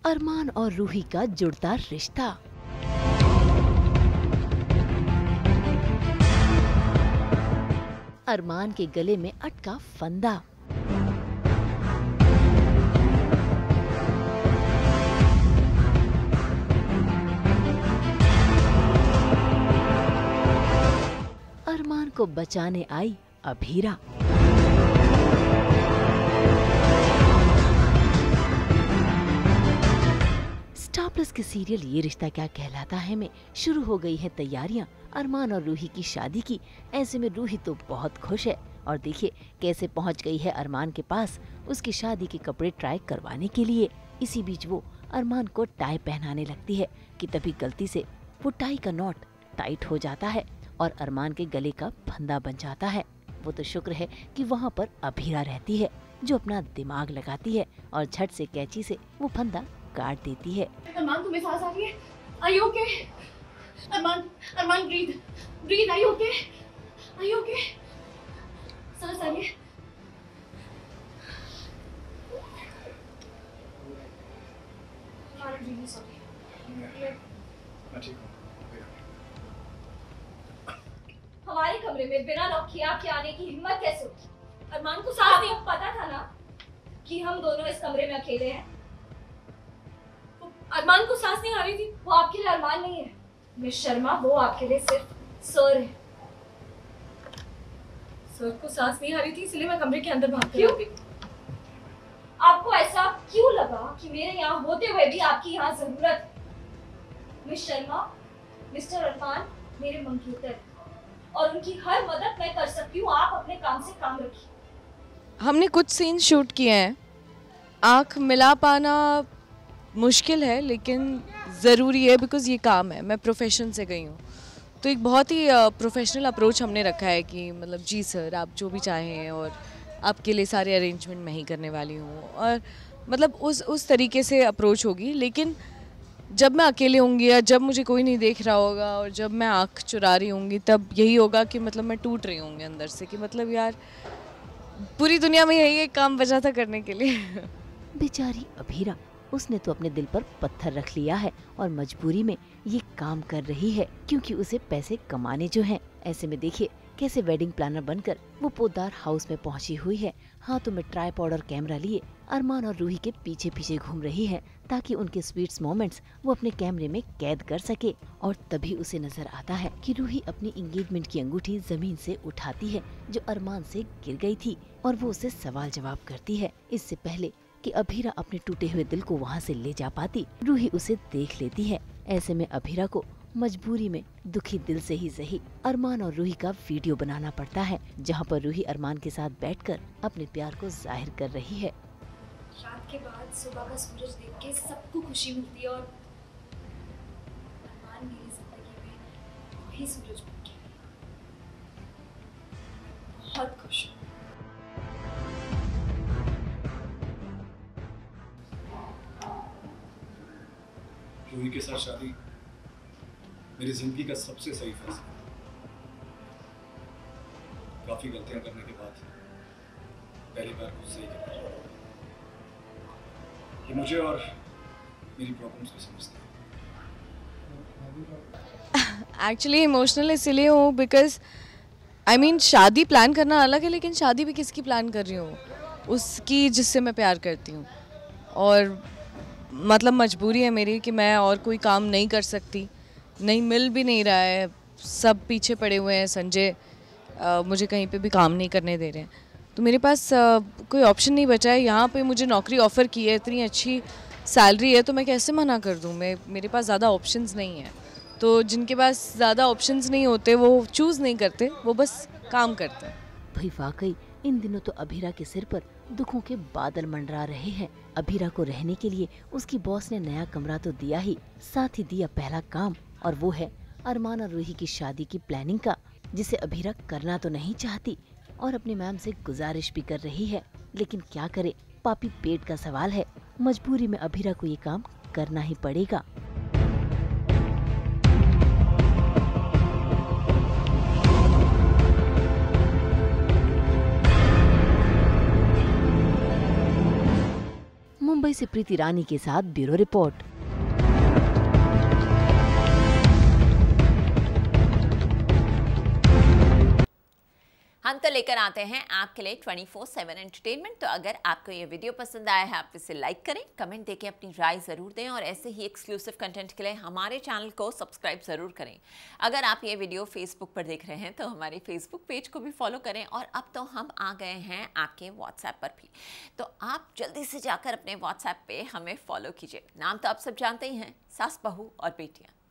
अरमान और रूही का जुड़ता रिश्ता। अरमान के गले में अटका फंदा। अरमान को बचाने आई अभीरा। स्टार प्लस के सीरियल ये रिश्ता क्या कहलाता है में शुरू हो गई है तैयारियां अरमान और रूही की शादी की। ऐसे में रूही तो बहुत खुश है और देखिए कैसे पहुंच गई है अरमान के पास उसकी शादी के कपड़े ट्राई करवाने के लिए। इसी बीच वो अरमान को टाई पहनाने लगती है कि तभी गलती से वो टाई का नॉट टाइट हो जाता है और अरमान के गले का फंदा बन जाता है। वो तो शुक्र है कि वहाँ पर अभीरा रहती है जो अपना दिमाग लगाती है और झट से कैंची से वो फंदा काट देती है। अरमान तुम्हें सांस आ रही है? Are you okay? Armaan breathe, are you okay? Are you okay? सांस आ रही है? I'm really sorry. मैं ठीक हूँ। हमारे कमरे में बिना नॉक किए आपके आने की हिम्मत कैसे हुई? अरमान को सांस नहीं पता था ना कि हम दोनों इस कमरे में अकेले हैं। अरमान को सांस नहीं आ रही थी, वो आपके लिए अरमान नहीं है मिस शर्मा, वो आपके लिए सिर्फ सर है। सर को सांस नहीं आ रही थी इसलिए मैं कमरे के अंदर भाग के आ गई। आपको ऐसा क्यों लगा कि मेरे यहाँ होते हुए भी आपकी यहाँ जरूरत है? मिस शर्मा, मिस्टर अरमान मेरे मंगेतर और उनकी हर मदद मैं कर सकती हूँ। आप अपने काम से काम रखिए। हमने कुछ सीन शूट किए हैं, आँख मिला पाना मुश्किल है लेकिन ज़रूरी है बिकॉज़ ये काम है, मैं प्रोफेशन से गई हूँ। तो एक बहुत ही प्रोफेशनल अप्रोच हमने रखा है कि मतलब जी सर आप जो भी चाहें और आपके लिए सारे अरेंजमेंट मैं ही करने वाली हूँ और मतलब उस तरीके से अप्रोच होगी। लेकिन जब मैं अकेले होंगी या जब मुझे कोई नहीं देख रहा होगा और जब मैं आँख चुरा रही होंगी तब यही होगा कि मतलब मैं टूट रही होंगी अंदर से कि मतलब यार पूरी दुनिया में यही एक काम बचा था करने के लिए। बेचारी अभीरा, उसने तो अपने दिल पर पत्थर रख लिया है और मजबूरी में ये काम कर रही है क्योंकि उसे पैसे कमाने जो हैं। ऐसे में देखिए कैसे वेडिंग प्लानर बनकर वो पोद्दार हाउस में पहुंची हुई है। हाथों में ट्राइपॉड और कैमरा लिए अरमान और रूही के पीछे पीछे घूम रही है ताकि उनके स्वीट्स मोमेंट्स वो अपने कैमरे में कैद कर सके। और तभी उसे नजर आता है कि रूही अपनी एंगेजमेंट की अंगूठी जमीन से उठाती है जो अरमान से गिर गई थी और वो उसे सवाल जवाब करती है। इससे पहले कि अभीरा अपने टूटे हुए दिल को वहाँ से ले जा पाती, रूही उसे देख लेती है। ऐसे में अभीरा को मजबूरी में दुखी दिल से ही सही अरमान और रूही का वीडियो बनाना पड़ता है जहाँ पर रूही अरमान के साथ बैठकर अपने प्यार को जाहिर कर रही है। रात के बाद सुबह का सूरज देख के सबको खुशी मिलती है और अरमान मेरी जिंदगी में वही सूरज बन के बहुत खुश हूँ। रूही के साथ शादी मेरी जिंदगी का सबसे सही फैसला। काफी गलतियां करने के बाद पहली बार कुछ सही कर पाया। ये मुझे और मेरी प्रॉब्लम्स को समझते हैं। एक्चुअली इमोशनल इसलिए हूँ बिकॉज आई मीन शादी प्लान करना अलग है लेकिन शादी भी किसकी प्लान कर रही हूँ, उसकी जिससे मैं प्यार करती हूँ। और मतलब मजबूरी है मेरी कि मैं और कोई काम नहीं कर सकती, नहीं मिल भी नहीं रहा है, सब पीछे पड़े हुए हैं। संजय मुझे कहीं पे भी काम नहीं करने दे रहे हैं तो मेरे पास कोई ऑप्शन नहीं बचा है। यहाँ पे मुझे नौकरी ऑफ़र की है, इतनी अच्छी सैलरी है तो मैं कैसे मना कर दूँ। मेरे पास ज़्यादा ऑप्शंस नहीं है। तो जिनके पास ज़्यादा ऑप्शंस नहीं होते वो चूज़ नहीं करते, वो बस काम करते हैं। भाई वाकई इन दिनों तो अभीरा के सिर पर दुखों के बादल मंडरा रहे हैं। अभीरा को रहने के लिए उसकी बॉस ने नया कमरा तो दिया ही, साथ ही दिया पहला काम और वो है अरमान और रूही की शादी की प्लानिंग का, जिसे अभीरा करना तो नहीं चाहती और अपने मैम से गुजारिश भी कर रही है। लेकिन क्या करे, पापी पेट का सवाल है, मजबूरी में अभीरा को ये काम करना ही पड़ेगा। मुंबई से प्रीति रानी के साथ ब्यूरो रिपोर्ट। हम तो लेकर आते हैं आपके लिए 24/7 एंटरटेनमेंट। तो अगर आपको ये वीडियो पसंद आया है आप इसे लाइक करें, कमेंट देके अपनी राय ज़रूर दें और ऐसे ही एक्सक्लूसिव कंटेंट के लिए हमारे चैनल को सब्सक्राइब ज़रूर करें। अगर आप ये वीडियो फेसबुक पर देख रहे हैं तो हमारे फेसबुक पेज को भी फॉलो करें और अब तो हम आ गए हैं आपके व्हाट्सएप पर भी, तो आप जल्दी से जाकर अपने व्हाट्सएप पे हमें फॉलो कीजिए। नाम तो आप सब जानते ही हैं, सास बहू और बेटियाँ।